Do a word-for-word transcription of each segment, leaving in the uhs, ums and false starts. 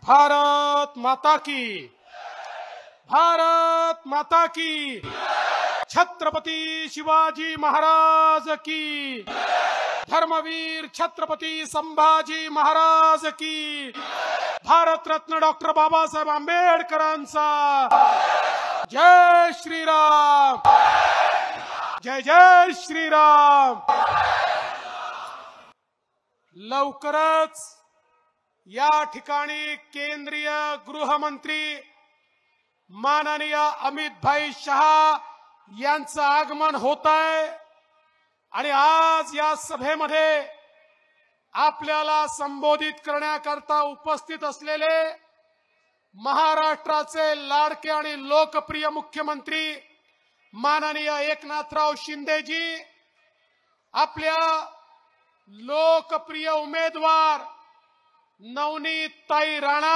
भारत माता की, भारत माता की, छत्रपती शिवाजी महाराज की, धर्मवीर छत्रपती संभाजी महाराज की, भारत रत्न डॉक्टर बाबासाहेब आंबेडकरांचा जय श्रीराम, जय जय श्रीराम। लवकरच या ठिकाणी केंद्रीय गृहमंत्री माननीय अमित भाई शहा यांचं आगमन होत आहे आणि आज या सभेमध्ये आपल्याला संबोधित करण्याकरता उपस्थित असलेले महाराष्ट्राचे लाडके आणि लोकप्रिय मुख्यमंत्री माननीय एकनाथराव शिंदेजी, आपल्या लोकप्रिय उमेदवार नवनीत ताई राणा,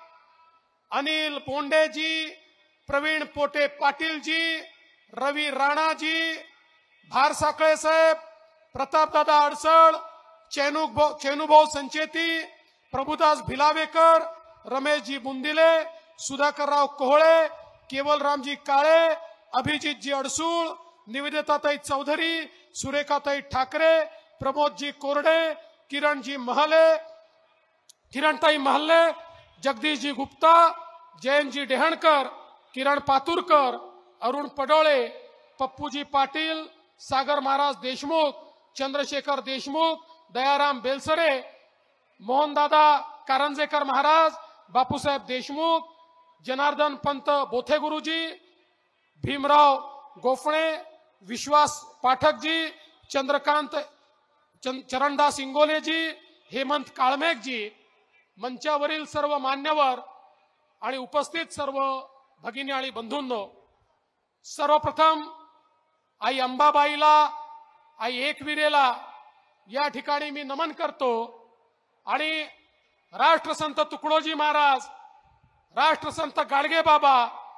अनिल बोंडेजी, प्रवीण पोटे पाटीलजी, रवी राणाजी, भार साखळे साहेब, प्रतापदादा अडसळ, चेनू चेनुभाऊ संचेती, प्रभुदास भिलावेकर, रमेशजी बुंदिले, सुधाकरराव कोहळे, केवलरामजी काळे, अभिजितजी अडसूळ, निवेदिताताई चौधरी, सुरेखाताई ठाकरे, प्रमोदजी कोरडे, किरणजी महले, किरणताई महल्ले, जगदीशजी गुप्ता, जयंतजी डेहणकर, किरण पातुरकर, अरुण पडोळे, पप्पूजी पाटील, सागर महाराज देशमुख, चंद्रशेखर देशमुख, दयाराम बेलसरे, मोहनदादा कारंजेकर महाराज, बापूसाहेब देशमुख, जनार्दन पंत बोथे गुरुजी, भीमराव गोफणे, विश्वास पाठकजी, चंद्रकांत चरणदास इंगोलेजी, हेमंत काळमेघजी, मंचावरील सर्व मान्यवर आणि उपस्थित सर्व भगिनी आणि बंधूंनो, सर्वप्रथम आई अंबाबाईला, आई एकविरेला या ठिकाणी मी नमन करतो आणि राष्ट्रसंत तुकडोजी महाराज, राष्ट्रसंत गाडगे बाबा,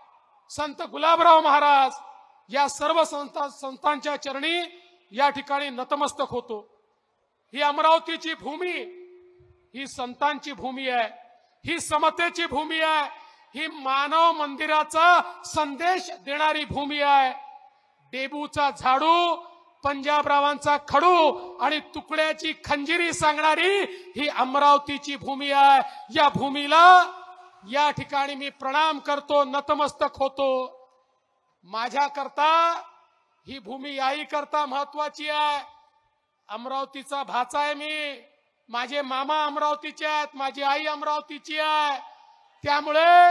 संत गुलाबराव महाराज या सर्व संत संतांच्या चरणी या ठिकाणी नतमस्तक होतो। ही अमरावतीची भूमी ही संतांची भूमी आहे, ही समतेची भूमी आहे, ही मानव मंदिराचा संदेश देणारी भूमी आहे। डेबूचा झाडू, पंजाबरावांचा खडू आणि तुकड्याची खंजिरी सांगणारी ही अमरावतीची भूमी आहे। या भूमीला या ठिकाणी मी प्रणाम करतो, नतमस्तक होतो। माझ्या करता ही भूमी याही करता महत्वाची आहे। अमरावतीचा भाचा आहे मी, माझे मामा अमरावतीचे आहेत, माझी आई अमरावतीची आहे, त्यामुळे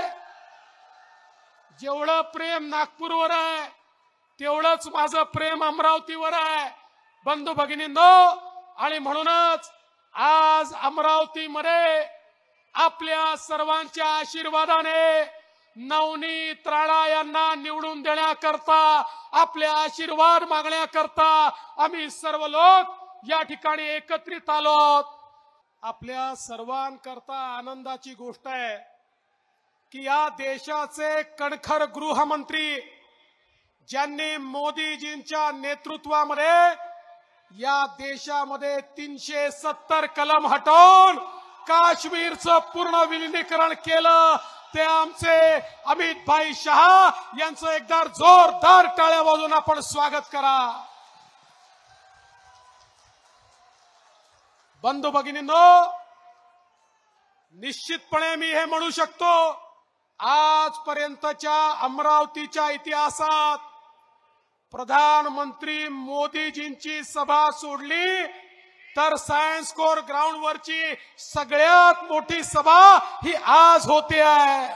जेवढं प्रेम नागपूरवर आहे तेवढंच माझं प्रेम अमरावतीवर आहे बंधू भगिनींनो। आणि म्हणूनच आज अमरावतीमध्ये आपल्या सर्वांच्या आशीर्वादाने नवनीत राणा यांना निवडून देण्याकरता, आपले आशीर्वाद मागण्याकरता आम्ही सर्व लोक या ठिकाणी एकत्रित आलो आहोत। आपल्या सर्वांकरता आनंदाची गोष्ट आहे की या देशाचे कणखर गृहमंत्री, ज्यांनी मोदीजींच्या नेतृत्वामध्ये या देशामध्ये तीनशे सत्तर कलम हटवून काश्मीरचं पूर्ण विलीनीकरण केलं, ते आमचे अमित भाई शहा यांचं एकदा जोरदार टाळ्या वाजवून आपण स्वागत करा। बंधू भगिनींनो, निश्चितपणे मी हे म्हणू शकतो, आजपर्यंतच्या अमरावतीच्या इतिहासात प्रधानमंत्री मोदीजींची सभा सोडली तर सायन्स कोर ग्राउंड वरची सगळ्यात मोठी सभा ही आज होते आहे।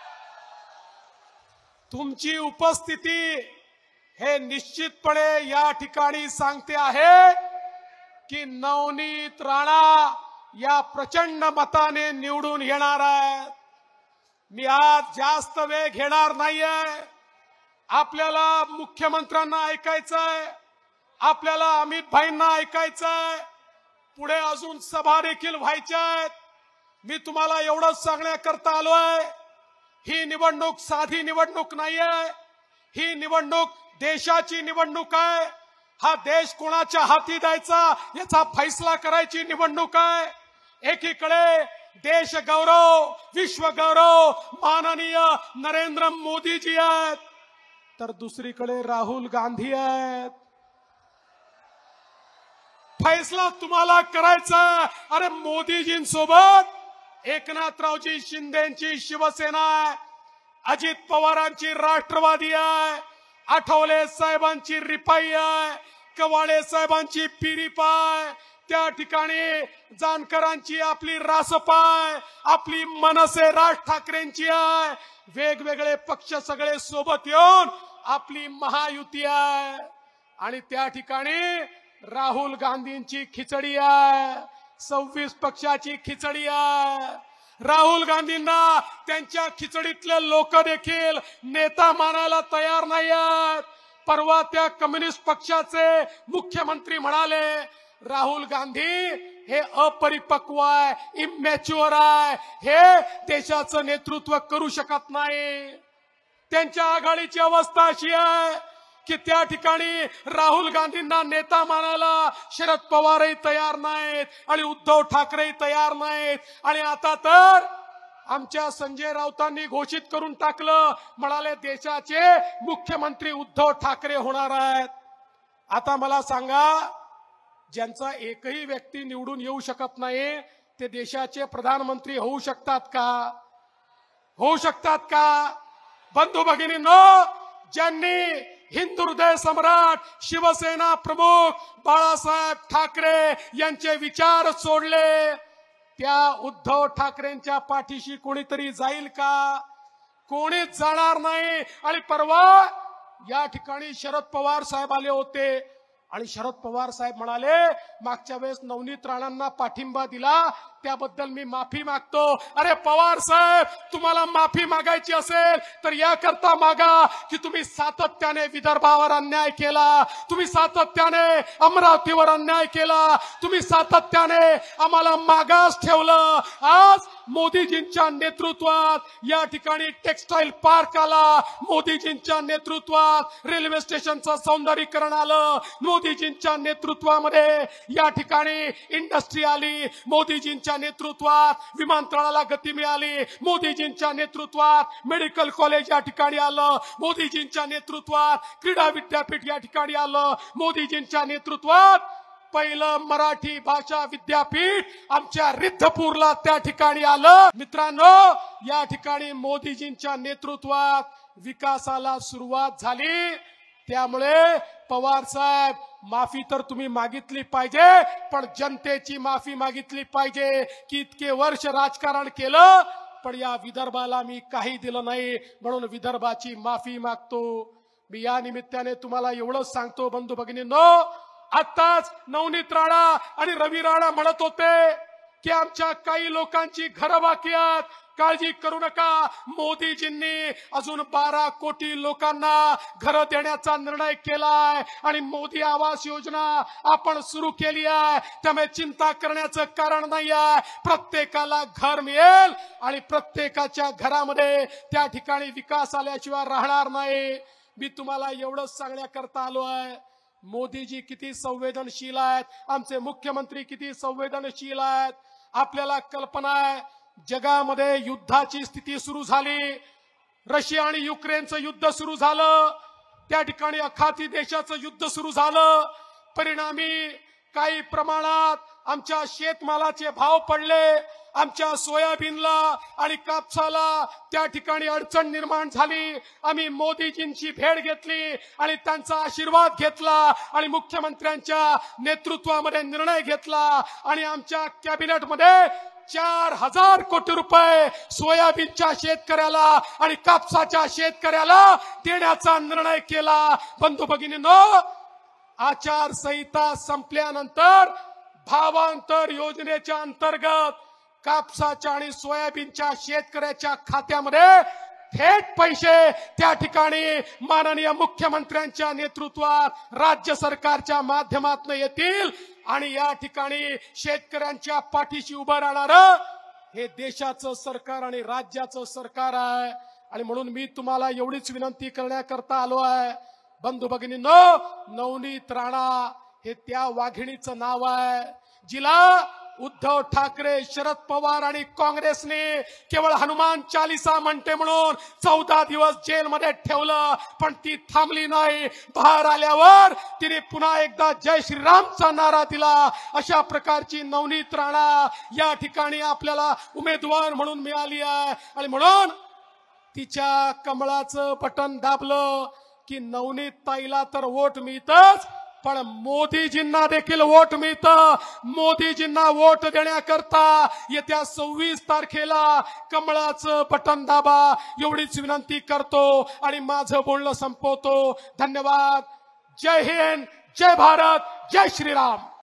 तुमची उपस्थिती हे निश्चितपणे या ठिकाणी सांगते आहे की नवनीत राणा या प्रचंड मताने निवडून येणार आहे। मी आज जास्त वेळ घेणार नाहीये। आपल्याला मुख्यमंत्र्यांना ऐकायचंय, आपल्याला अमित भाईंना ऐकायचंय, पुढे अजून सभा देखील व्हायच्या आहेत। मी तुम्हाला एवढंच सांगण्याकरता आलोय, ही निवडणूक साधी निवडणूक नाहीये, ही निवडणूक देशाची निवडणूक आहे। हा देश कोणाच्या हाती द्यायचा याचा फैसला करायची निवडणूक आहे। एकीकडे देश गौरव विश्व गौरव माननीय नरेंद्र मोदी जी आहेत, तर दुसरीकडे राहुल गांधी आहेत। फैसला तुम्हाला करायचा। अरे मोदीजींसोबत एकनाथरावजी शिंदेची शिवसेना आहे, अजित पवारांची राष्ट्रवादी आहे, आठवले साहेबांची रिपाई आहे, कवाळे साहेबांची पिरिपा आहे, त्या ठिकाणी जानकरांची आपली रासपा आहे, आपली मनसे राज ठाकरेंची आहे, वेगवेगळे पक्ष सगळे सोबत येऊन आपली महायुती आहे। आणि त्या ठिकाणी राहुल गांधींची खिचडी आहे, सव्वीस पक्षाची खिचडी आहे। राहुल गांधींना त्यांच्या खिचडीतले लोक देखील नेता मानायला तयार नाही आहेत। परवा त्या कम्युनिस्ट पक्षाचे मुख्यमंत्री म्हणाले राहुल गांधी हे अपरिपक्व आहे, इमॅच्युअर आहे, हे देशाचं नेतृत्व करू शकत नाही। त्यांच्या आघाडीची अवस्था अशी आहे की त्या ठिकाणी राहुल गांधींना नेता मानायला शरद पवारही तयार नाहीत आणि उद्धव ठाकरेही तयार नाहीत। आणि आता तर आमच्या संजय राऊतांनी घोषित करून टाकलं, म्हणाले देशाचे मुख्यमंत्री उद्धव ठाकरे होणार आहेत। आता मला सांगा, ज्यांचा एकही व्यक्ती निवडून येऊ शकत नाही ते देशाचे प्रधानमंत्री होऊ शकतात का? होऊ शकतात का? बंधू भगिनींनो, ज्यांनी हिंदू हृदय सम्राट शिवसेना प्रमुख बाळासाहेब ठाकरे यांचे विचार सोडले, त्या उद्धव ठाकरेंच्या पाठीशी कोणीतरी जाईल का? कोणीच जाणार नाही। आणि परवा या ठिकाणी शरद पवार साहेब आले होते आणि शरद पवार साहेब म्हणाले मागच्या वेळेस नवनीत राणांना पाठिंबा दिला त्याबद्दल मी माफी मागतो। अरे पवार साहेब, तुम्हाला माफी मागायची असेल तर याकरता मागा की तुम्ही सातत्याने विदर्भावर अन्याय केला, तुम्ही सातत्याने अमरावतीवर अन्याय केला, तुम्ही सातत्याने आम्हाला मागास ठेवलं। आज मोदीजींच्या नेतृत्वात या ठिकाणी टेक्सटाईल पार्क आला, मोदीजींच्या नेतृत्वात रेल्वे स्टेशनचं सौंदर्यीकरण आलं, मोदीजींच्या नेतृत्वामध्ये या ठिकाणी इंडस्ट्री आली, मोदीजींच्या नेतृत्वात विमानतळाला गती मिळाली, मोदीजींच्या नेतृत्वात मेडिकल कॉलेज या ठिकाणी आलं, मोदीजींच्या नेतृत्वात क्रीडा विद्यापीठ या ठिकाणी आलं, मोदीजींच्या नेतृत्वात पहिलं मराठी भाषा विद्यापीठ आमच्या रिद्धपूरला त्या ठिकाणी आलं। मित्रांनो, या ठिकाणी मोदीजींच्या नेतृत्वात विकासाला सुरुवात झाली। त्यामुळे पवार साहेब, माफी तर तुम्ही मागितली पाहिजे, पण जनतेची माफी मागितली पाहिजे की इतके वर्ष राजकारण केलं पण या विदर्भाला मी काही दिलं नाही, म्हणून विदर्भाची माफी मागतो। मी या निमित्ताने तुम्हाला एवढंच सांगतो बंधू भगिनींनो, आताच नवनीत राणा आणि रवी राणा म्हणत होते की आमच्या काही लोकांची घरं बाकी आहेत, काळजी करू नका, मोदीजींनी अजून बारा कोटी लोकांना घर देण्याचा निर्णय केलाय आणि मोदी आवास योजना आपण सुरू केली आहे, त्यामुळे चिंता करण्याचं कारण नाही आहे। प्रत्येकाला घर मिळेल आणि प्रत्येकाच्या घरामध्ये त्या ठिकाणी विकास आल्याशिवाय राहणार नाही। मी तुम्हाला एवढंच सांगण्याकरता आलो आहे, मोदीजी किती संवेदनशील आहेत, आमचे मुख्यमंत्री किती संवेदनशील आहेत। आपल्याला कल्पना आहे, जगामध्ये युद्धाची स्थिती सुरू झाली, रशिया आणि युक्रेनचं युद्ध सुरू झालं, त्या ठिकाणी अखाती देशाचं युद्ध सुरू झालं, परिणामी काही प्रमाणात आमच्या शेतमालाचे भाव पडले, आमच्या सोयाबीनला आणि कापसाला त्या ठिकाणी अडचण निर्माण झाली। आम्ही मोदीजींची भेट घेतली आणि त्यांचा आशीर्वाद घेतला आणि मुख्यमंत्र्यांच्या नेतृत्वामध्ये निर्णय घेतला आणि आमच्या कॅबिनेटमध्ये चार हजार कोटी रुपये सोयाबीनच्या शेतकऱ्याला आणि कापसाच्या शेतकऱ्याला देण्याचा निर्णय केला। बंधू भगिनींनो, आचारसंहिता संपल्यानंतर भावांतर योजनेच्या अंतर्गत कापसाच्या आणि सोयाबीनच्या शेतकऱ्याच्या खात्यामध्ये थेट पैसे त्या ठिकाणी माननीय मुख्यमंत्र्यांच्या नेतृत्वात राज्य सरकारच्या माध्यमातून येतील आणि या ठिकाणी शेतकऱ्यांच्या पाठीशी उभं राहणारं हे देशाचं सरकार आणि राज्याचं सरकार आहे। आणि म्हणून मी तुम्हाला एवढीच विनंती करण्याकरता आलो आहे, बंधू भगिनींनो, नवनीत राणा हे त्या वाघिणीचं नाव आहे जिला उद्धव ठाकरे, शरद पवार आणि काँग्रेसने केवळ हनुमान चालीसा म्हणते म्हणून चौदा दिवस जेलमध्ये ठेवलं, पण ती थांबली नाही. बाहेर आल्यावर तिने पुन्हा एकदा जय श्रीरामचा नारा दिला. अशा प्रकारची नवनीत राणा या ठिकाणी आपल्याला उमेदवार म्हणून मिळाली आहे. आणि म्हणून तिच्या कमळाचं बटन दाबलं की नवनीत ताईला तर वोट मिळतच, पण मोदीजींना देखील वोट मिळतं. मोदीजींना वोट देण्याकरता येत्या सव्वीस तारखेला कमळाचं बटन दाबा एवढीच विनंती करतो आणि माझं बोलणं संपवतो. धन्यवाद. जय हिंद, जय भारत, जय श्रीराम.